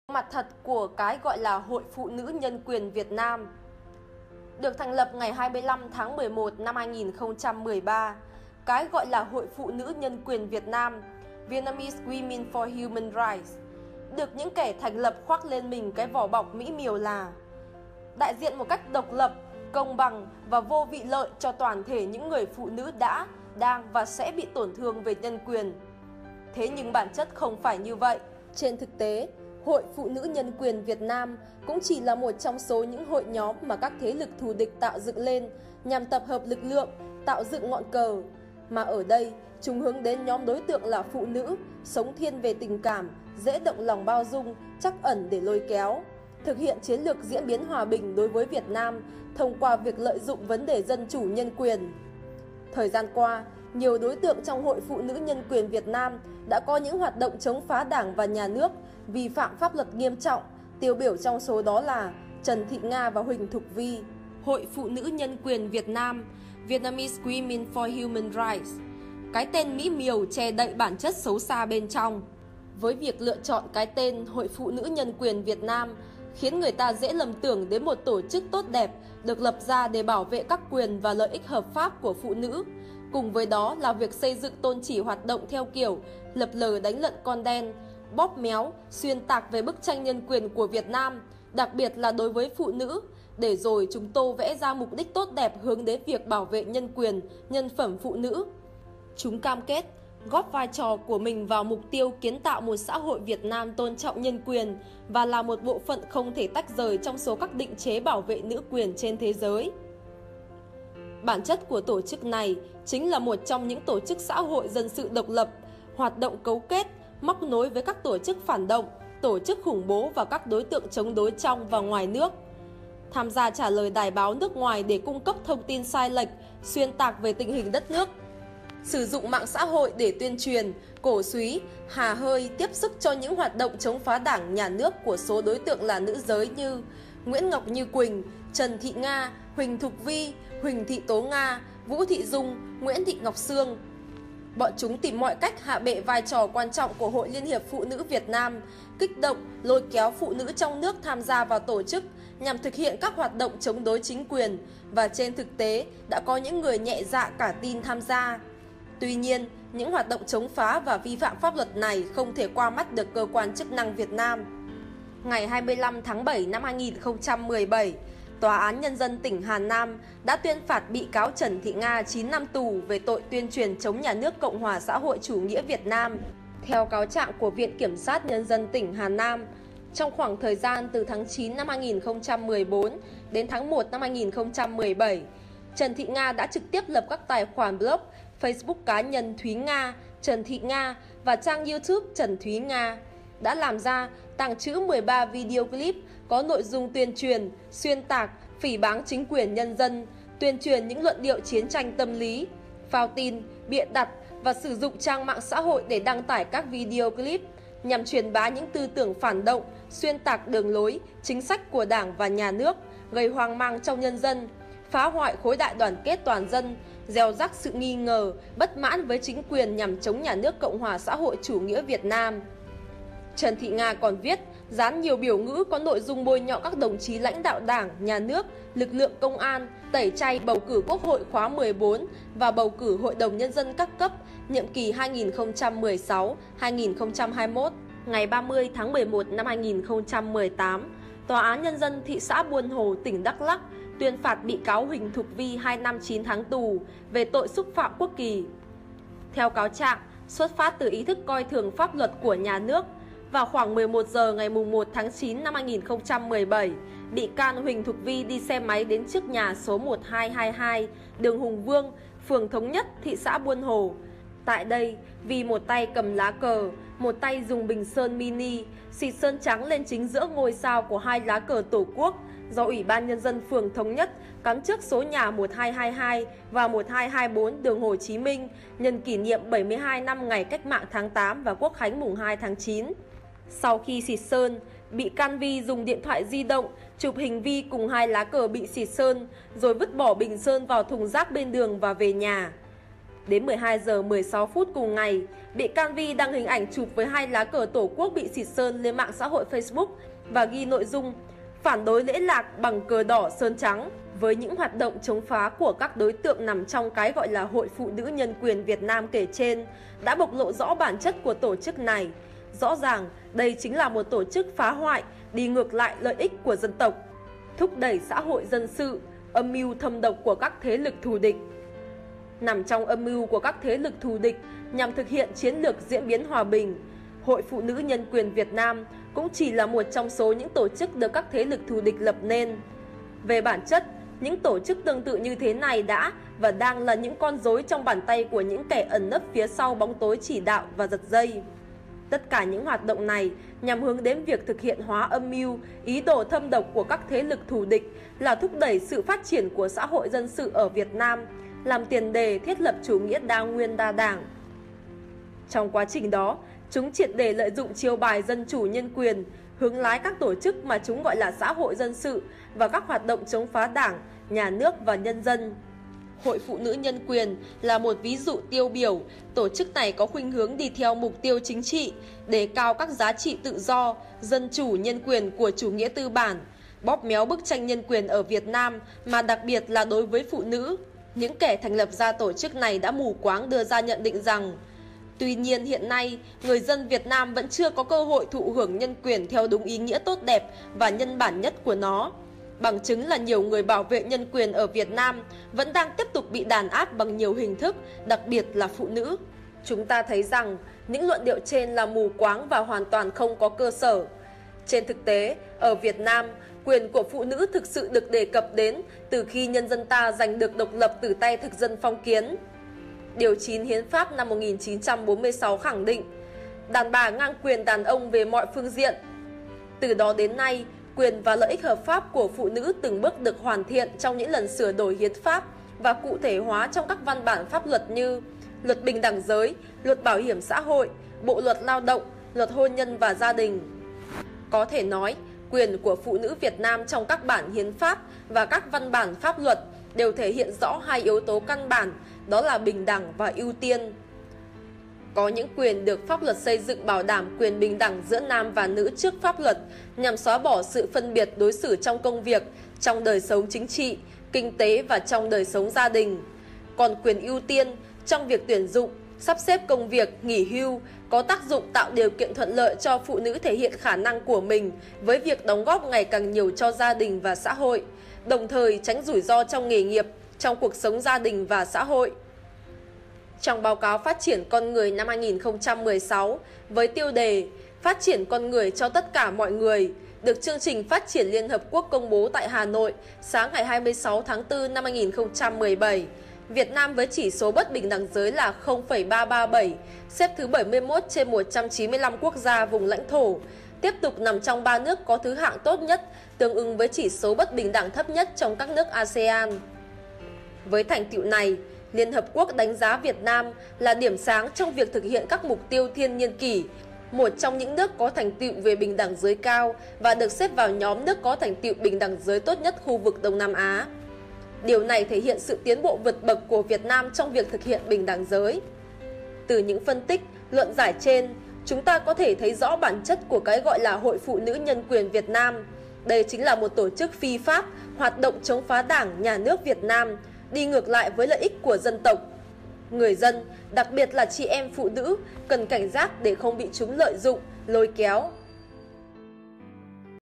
Mặt thật của cái gọi là Hội Phụ nữ Nhân quyền Việt Nam. Được thành lập ngày 25 tháng 11 năm 2013, cái gọi là Hội Phụ nữ Nhân quyền Việt Nam, Vietnamese Women for Human Rights, được những kẻ thành lập khoác lên mình cái vỏ bọc mỹ miều là đại diện một cách độc lập, công bằng và vô vị lợi cho toàn thể những người phụ nữ đã, đang và sẽ bị tổn thương về nhân quyền. Thế nhưng bản chất không phải như vậy. Trên thực tế, Hội Phụ nữ Nhân quyền Việt Nam cũng chỉ là một trong số những hội nhóm mà các thế lực thù địch tạo dựng lên nhằm tập hợp lực lượng, tạo dựng ngọn cờ. Mà ở đây, chúng hướng đến nhóm đối tượng là phụ nữ, sống thiên về tình cảm, dễ động lòng bao dung, trắc ẩn để lôi kéo. Thực hiện chiến lược diễn biến hòa bình đối với Việt Nam thông qua việc lợi dụng vấn đề dân chủ nhân quyền. Thời gian qua, nhiều đối tượng trong Hội Phụ nữ Nhân quyền Việt Nam đã có những hoạt động chống phá Đảng và Nhà nước, vi phạm pháp luật nghiêm trọng, tiêu biểu trong số đó là Trần Thị Nga và Huỳnh Thục Vi. Hội Phụ nữ Nhân quyền Việt Nam, Vietnamese Women for Human Rights, cái tên mỹ miều che đậy bản chất xấu xa bên trong. Với việc lựa chọn cái tên Hội Phụ nữ Nhân quyền Việt Nam khiến người ta dễ lầm tưởng đến một tổ chức tốt đẹp được lập ra để bảo vệ các quyền và lợi ích hợp pháp của phụ nữ. Cùng với đó là việc xây dựng tôn chỉ hoạt động theo kiểu lập lờ đánh lận con đen, bóp méo, xuyên tạc về bức tranh nhân quyền của Việt Nam, đặc biệt là đối với phụ nữ, để rồi chúng tô vẽ ra mục đích tốt đẹp hướng đến việc bảo vệ nhân quyền, nhân phẩm phụ nữ. Chúng cam kết góp vai trò của mình vào mục tiêu kiến tạo một xã hội Việt Nam tôn trọng nhân quyền và là một bộ phận không thể tách rời trong số các định chế bảo vệ nữ quyền trên thế giới. Bản chất của tổ chức này chính là một trong những tổ chức xã hội dân sự độc lập, hoạt động cấu kết, móc nối với các tổ chức phản động, tổ chức khủng bố và các đối tượng chống đối trong và ngoài nước. Tham gia trả lời đài báo nước ngoài để cung cấp thông tin sai lệch, xuyên tạc về tình hình đất nước. Sử dụng mạng xã hội để tuyên truyền, cổ súy, hà hơi tiếp sức cho những hoạt động chống phá Đảng, Nhà nước của số đối tượng là nữ giới như Nguyễn Ngọc Như Quỳnh, Trần Thị Nga, Huỳnh Thục Vi, Huỳnh Thị Tố Nga, Vũ Thị Dung, Nguyễn Thị Ngọc Sương. Bọn chúng tìm mọi cách hạ bệ vai trò quan trọng của Hội Liên hiệp Phụ nữ Việt Nam, kích động, lôi kéo phụ nữ trong nước tham gia vào tổ chức nhằm thực hiện các hoạt động chống đối chính quyền, và trên thực tế đã có những người nhẹ dạ cả tin tham gia. Tuy nhiên, những hoạt động chống phá và vi phạm pháp luật này không thể qua mắt được cơ quan chức năng Việt Nam. Ngày 25 tháng 7 năm 2017, Tòa án Nhân dân tỉnh Hà Nam đã tuyên phạt bị cáo Trần Thị Nga 9 năm tù về tội tuyên truyền chống Nhà nước Cộng hòa xã hội chủ nghĩa Việt Nam. Theo cáo trạng của Viện Kiểm sát Nhân dân tỉnh Hà Nam, trong khoảng thời gian từ tháng 9 năm 2014 đến tháng 1 năm 2017, Trần Thị Nga đã trực tiếp lập các tài khoản blog, Facebook cá nhân Thúy Nga, Trần Thị Nga và trang YouTube Trần Thúy Nga, đã làm ra, tàng trữ 13 video clip có nội dung tuyên truyền, xuyên tạc, phỉ báng chính quyền nhân dân, tuyên truyền những luận điệu chiến tranh tâm lý, phao tin, bịa đặt và sử dụng trang mạng xã hội để đăng tải các video clip nhằm truyền bá những tư tưởng phản động, xuyên tạc đường lối, chính sách của Đảng và Nhà nước, gây hoang mang trong nhân dân, phá hoại khối đại đoàn kết toàn dân, gieo rắc sự nghi ngờ, bất mãn với chính quyền nhằm chống Nhà nước Cộng hòa xã hội chủ nghĩa Việt Nam. Trần Thị Nga còn viết, dán nhiều biểu ngữ có nội dung bôi nhọ các đồng chí lãnh đạo Đảng, Nhà nước, lực lượng công an, tẩy chay bầu cử Quốc hội khóa 14 và bầu cử Hội đồng Nhân dân các cấp, nhiệm kỳ 2016-2021. Ngày 30 tháng 11 năm 2018, Tòa án Nhân dân thị xã Buôn Hồ, tỉnh Đắk Lắk tuyên phạt bị cáo Huỳnh Thục Vi 2 năm 9 tháng tù về tội xúc phạm quốc kỳ. Theo cáo trạng, xuất phát từ ý thức coi thường pháp luật của nhà nước, vào khoảng 11 giờ ngày 1 tháng 9 năm 2017, bị can Huỳnh Thục Vi đi xe máy đến trước nhà số 1222, đường Hùng Vương, phường Thống Nhất, thị xã Buôn Hồ. Tại đây, Vi một tay cầm lá cờ, một tay dùng bình sơn mini, xịt sơn trắng lên chính giữa ngôi sao của hai lá cờ Tổ quốc do Ủy ban Nhân dân phường Thống Nhất cắm trước số nhà 1222 và 1224 đường Hồ Chí Minh nhân kỷ niệm 72 năm ngày Cách mạng tháng 8 và Quốc khánh mùng 2 tháng 9. Sau khi xịt sơn, bị can Vi dùng điện thoại di động chụp hình Vi cùng hai lá cờ bị xịt sơn, rồi vứt bỏ bình sơn vào thùng rác bên đường và về nhà. Đến 12 giờ 16 phút cùng ngày, bị can Vi đăng hình ảnh chụp với 2 lá cờ Tổ quốc bị xịt sơn lên mạng xã hội Facebook và ghi nội dung phản đối lễ lạc bằng cờ đỏ sơn trắng. Với những hoạt động chống phá của các đối tượng nằm trong cái gọi là Hội Phụ Nữ Nhân quyền Việt Nam kể trên đã bộc lộ rõ bản chất của tổ chức này. Rõ ràng, đây chính là một tổ chức phá hoại, đi ngược lại lợi ích của dân tộc, thúc đẩy xã hội dân sự, âm mưu thâm độc của các thế lực thù địch. Nằm trong âm mưu của các thế lực thù địch nhằm thực hiện chiến lược diễn biến hòa bình, Hội Phụ Nữ Nhân quyền Việt Nam cũng chỉ là một trong số những tổ chức được các thế lực thù địch lập nên. Về bản chất, những tổ chức tương tự như thế này đã và đang là những con rối trong bàn tay của những kẻ ẩn nấp phía sau bóng tối chỉ đạo và giật dây. Tất cả những hoạt động này nhằm hướng đến việc thực hiện hóa âm mưu, ý đồ thâm độc của các thế lực thù địch là thúc đẩy sự phát triển của xã hội dân sự ở Việt Nam, làm tiền đề thiết lập chủ nghĩa đa nguyên đa đảng. Trong quá trình đó, chúng triệt để lợi dụng chiêu bài dân chủ nhân quyền, hướng lái các tổ chức mà chúng gọi là xã hội dân sự và các hoạt động chống phá đảng, nhà nước và nhân dân. Hội Phụ Nữ Nhân quyền là một ví dụ tiêu biểu. Tổ chức này có khuynh hướng đi theo mục tiêu chính trị, đề cao các giá trị tự do, dân chủ nhân quyền của chủ nghĩa tư bản, bóp méo bức tranh nhân quyền ở Việt Nam mà đặc biệt là đối với phụ nữ. Những kẻ thành lập ra tổ chức này đã mù quáng đưa ra nhận định rằng tuy nhiên hiện nay, người dân Việt Nam vẫn chưa có cơ hội thụ hưởng nhân quyền theo đúng ý nghĩa tốt đẹp và nhân bản nhất của nó. Bằng chứng là nhiều người bảo vệ nhân quyền ở Việt Nam vẫn đang tiếp tục bị đàn áp bằng nhiều hình thức, đặc biệt là phụ nữ. Chúng ta thấy rằng những luận điệu trên là mù quáng và hoàn toàn không có cơ sở. Trên thực tế, ở Việt Nam, quyền của phụ nữ thực sự được đề cập đến từ khi nhân dân ta giành được độc lập từ tay thực dân phong kiến. Điều 9 Hiến pháp năm 1946 khẳng định, đàn bà ngang quyền đàn ông về mọi phương diện. Từ đó đến nay, quyền và lợi ích hợp pháp của phụ nữ từng bước được hoàn thiện trong những lần sửa đổi hiến pháp và cụ thể hóa trong các văn bản pháp luật như Luật Bình đẳng giới, Luật Bảo hiểm xã hội, Bộ Luật Lao động, Luật Hôn nhân và Gia đình. Có thể nói, quyền của phụ nữ Việt Nam trong các bản hiến pháp và các văn bản pháp luật đều thể hiện rõ hai yếu tố căn bản, đó là bình đẳng và ưu tiên. Có những quyền được pháp luật xây dựng bảo đảm quyền bình đẳng giữa nam và nữ trước pháp luật nhằm xóa bỏ sự phân biệt đối xử trong công việc, trong đời sống chính trị, kinh tế và trong đời sống gia đình. Còn quyền ưu tiên trong việc tuyển dụng, sắp xếp công việc, nghỉ hưu có tác dụng tạo điều kiện thuận lợi cho phụ nữ thể hiện khả năng của mình với việc đóng góp ngày càng nhiều cho gia đình và xã hội, đồng thời tránh rủi ro trong nghề nghiệp, trong cuộc sống gia đình và xã hội. Trong báo cáo phát triển con người năm 2016 với tiêu đề Phát triển con người cho tất cả mọi người, được chương trình Phát triển Liên Hợp Quốc công bố tại Hà Nội sáng ngày 26 tháng 4 năm 2017, Việt Nam với chỉ số bất bình đẳng giới là 0,337, xếp thứ 71 trên 195 quốc gia vùng lãnh thổ, tiếp tục nằm trong 3 nước có thứ hạng tốt nhất, tương ứng với chỉ số bất bình đẳng thấp nhất trong các nước ASEAN. Với thành tựu này, Liên Hợp Quốc đánh giá Việt Nam là điểm sáng trong việc thực hiện các mục tiêu thiên niên kỷ, một trong những nước có thành tựu về bình đẳng giới cao và được xếp vào nhóm nước có thành tựu bình đẳng giới tốt nhất khu vực Đông Nam Á. Điều này thể hiện sự tiến bộ vượt bậc của Việt Nam trong việc thực hiện bình đẳng giới. Từ những phân tích, luận giải trên, chúng ta có thể thấy rõ bản chất của cái gọi là Hội Phụ Nữ Nhân quyền Việt Nam. Đây chính là một tổ chức phi pháp, hoạt động chống phá Đảng, Nhà nước Việt Nam, đi ngược lại với lợi ích của dân tộc. Người dân, đặc biệt là chị em phụ nữ, cần cảnh giác để không bị chúng lợi dụng, lôi kéo.